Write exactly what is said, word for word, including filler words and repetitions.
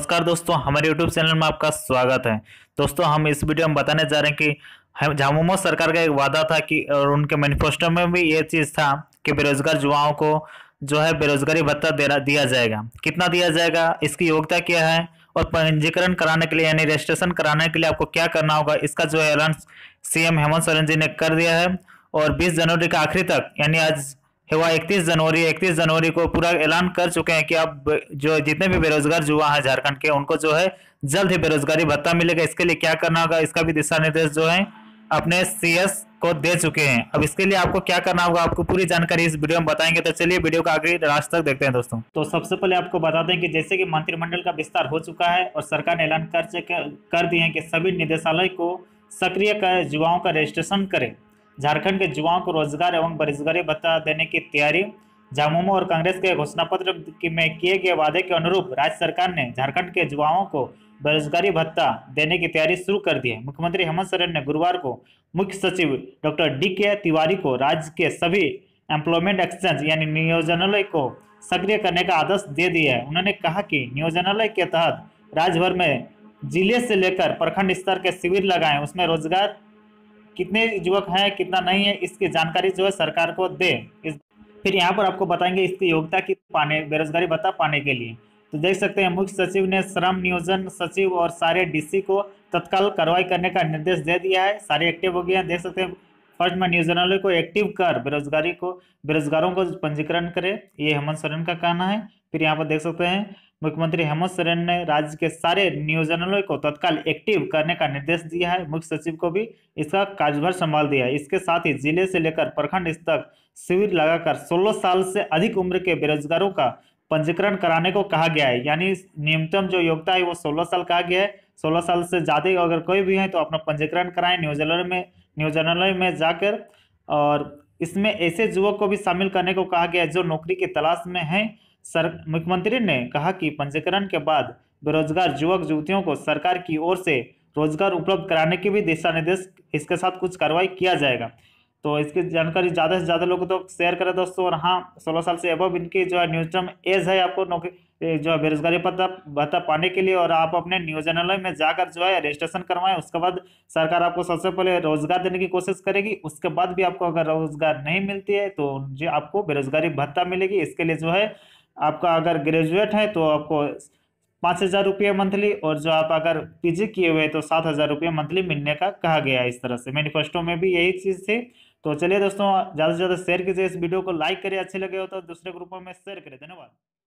नमस्कार दोस्तों, हमारे यूट्यूब चैनल में आपका स्वागत है। दोस्तों, हम इस वीडियो में बताने जा रहे हैं कि हम झामुमो सरकार का एक वादा था कि और उनके मैनिफेस्टो में भी ये चीज़ था कि बेरोजगार युवाओं को जो है बेरोजगारी भत्ता दे दिया जाएगा। कितना दिया जाएगा, इसकी योग्यता क्या है और पंजीकरण कराने के लिए यानी रजिस्ट्रेशन कराने के लिए आपको क्या करना होगा, इसका जो है ऐलान सीएम हेमंत सोरेन जी ने कर दिया है। और बीस जनवरी का आखिरी तक यानी आज हुआ इकतीस जनवरी इकतीस जनवरी को पूरा ऐलान कर चुके हैं कि अब जो जितने भी बेरोजगार युवा हैं झारखंड के, उनको जो है जल्द ही बेरोजगारी भत्ता मिलेगा। इसके लिए क्या करना होगा, इसका भी दिशा निर्देश जो है अपने सीएस को दे चुके हैं। अब इसके लिए आपको क्या करना होगा, आपको पूरी जानकारी इस वीडियो में बताएंगे। तो चलिए वीडियो का आगे लास्ट तक देखते हैं दोस्तों। तो सबसे पहले आपको बता दें कि जैसे कि मंत्रिमंडल का विस्तार हो चुका है और सरकार ने ऐलान कर कर दिए हैं कि सभी निदेशालय को सक्रिय कर युवाओं का रजिस्ट्रेशन करें। झारखंड के युवाओं को रोजगार एवं बेरोजगारी भत्ता देने की तैयारी। झामुमो और कांग्रेस के घोषणा पत्र में किए गए वादे के अनुरूप राज्य सरकार ने झारखंड के युवाओं को बेरोजगारी भत्ता देने की तैयारी शुरू कर दी है। मुख्यमंत्री हेमंत सोरेन ने गुरुवार को मुख्य सचिव डॉक्टर डी के तिवारी को राज्य के सभी एम्प्लॉयमेंट एक्सचेंज यानी नियोजनालय को सक्रिय करने का आदेश दे दिया है। उन्होंने कहा कि नियोजनालय के तहत राज्य भर में जिले से लेकर प्रखंड स्तर के शिविर लगाएं, उसमें रोजगार कितने युवक हैं कितना नहीं है इसकी जानकारी जो है सरकार को दे। इस फिर यहाँ पर आपको बताएंगे इसकी योग्यता की पाने बेरोजगारी भत्ता पाने के लिए। तो देख सकते हैं मुख्य सचिव ने श्रम नियोजन सचिव और सारे डीसी को तत्काल कार्रवाई करने का निर्देश दे दिया है। सारे एक्टिव हो गए हैं। देख सकते हैं फर्स्ट में नियोजनालय को एक्टिव कर बेरोजगारी को बेरोजगारों को पंजीकरण करे, ये हेमंत सोरेन का कहना है। फिर यहाँ पर देख सकते हैं मुख्यमंत्री हेमंत सोरेन ने राज्य के सारे नियोजनालय को तत्काल एक्टिव करने का निर्देश दिया है। मुख्य सचिव को भी इसका कार्यभार संभाल दिया है। इसके साथ ही जिले से लेकर प्रखंड तक शिविर लगाकर सोलह साल से अधिक उम्र के बेरोजगारों का पंजीकरण कराने को कहा गया है। यानी न्यूनतम जो योग्यता है वो सोलह साल कहा गया है। सोलह साल से ज़्यादा अगर कोई भी है तो अपना पंजीकरण कराएं नियोजनालय में नियोजनालय में जाकर। और इसमें ऐसे युवक को भी शामिल करने को कहा गया है जो नौकरी की तलाश में हैं। सर मुख्यमंत्री ने कहा कि पंजीकरण के बाद बेरोजगार युवक युवतियों को सरकार की ओर से रोजगार उपलब्ध कराने के भी दिशा निर्देश इसके साथ कुछ कार्रवाई किया जाएगा। तो इसकी जानकारी ज़्यादा से ज़्यादा लोगों तो शेयर करें दोस्तों। और हाँ, सोलह साल से अबव इनकी जो है न्यूनतम एज है आपको नौकरी जो है बेरोजगारी भत्ता भत्ता पाने के लिए। और आप अपने नियोजनालय में जाकर जो है रजिस्ट्रेशन करवाएं। उसके बाद सरकार आपको सबसे पहले रोजगार देने की कोशिश करेगी। उसके बाद भी आपको अगर रोजगार नहीं मिलती है तो जो आपको बेरोजगारी भत्ता मिलेगी। इसके लिए जो है आपका अगर ग्रेजुएट है तो आपको पाँच हज़ार रुपये मंथली, और जो आप अगर पीजी किए हुए तो सात हज़ार रुपये मंथली मिलने का कहा गया है। इस तरह से मैनिफेस्टो में भी यही चीज़ थी। तो चलिए दोस्तों, ज़्यादा से ज़्यादा शेयर कीजिए इस वीडियो को, लाइक करिए, अच्छे लगे हो तो दूसरे ग्रुपों में शेयर करें। धन्यवाद।